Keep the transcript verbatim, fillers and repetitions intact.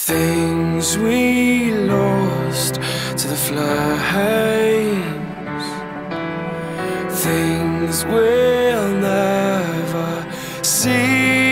Things we lost to the flames, things we'll never see.